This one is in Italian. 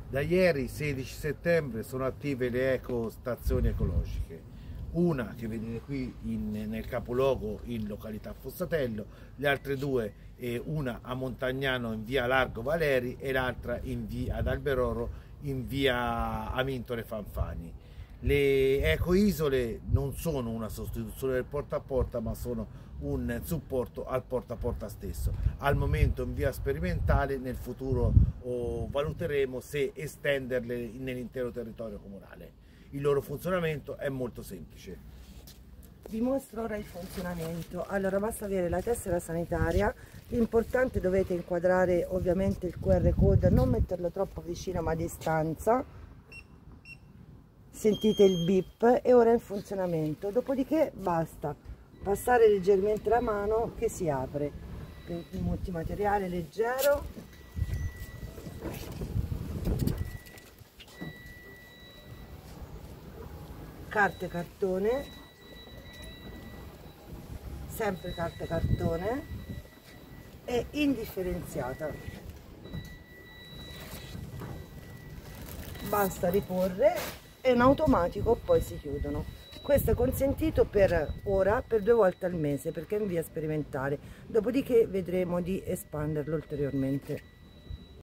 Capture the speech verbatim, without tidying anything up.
Da ieri sedici settembre sono attive le ecostazioni ecologiche, una che vedete qui in, nel capoluogo in località Fossatello, le altre due, eh, una a Montagnano in via Largo Valeri e l'altra in via, ad Alberoro in via Amintore Fanfani. Le ecoisole non sono una sostituzione del porta a porta, ma sono un supporto al porta a porta stesso. Al momento in via sperimentale, nel futuro oh, valuteremo se estenderle nell'intero territorio comunale. Il loro funzionamento è molto semplice. Vi mostro ora il funzionamento. Allora, basta avere la tessera sanitaria. L'importante, dovete inquadrare ovviamente il Q R code, non metterlo troppo vicino ma a distanza. Sentite il bip e ora è in funzionamento. Dopodiché basta passare leggermente la mano che si apre. Il multimateriale leggero. Carta e cartone, sempre carta e cartone, e indifferenziata. Basta riporre e in automatico poi si chiudono. Questo è consentito per ora, per due volte al mese, perché è in via sperimentale, dopodiché vedremo di espanderlo ulteriormente.